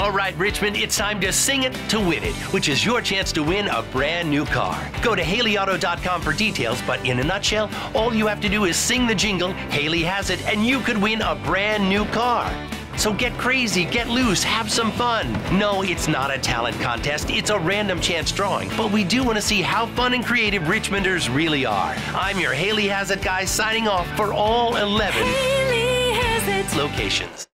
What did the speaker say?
All right, Richmond, it's time to sing it to win it, which is your chance to win a brand new car. Go to HaleyAuto.com for details, but in a nutshell, all you have to do is sing the jingle, Haley Has It, and you could win a brand new car. So get crazy, get loose, have some fun. No, it's not a talent contest, it's a random chance drawing, but we do want to see how fun and creative Richmonders really are. I'm your Haley Has It guy signing off for all 11 Haley has it. locations.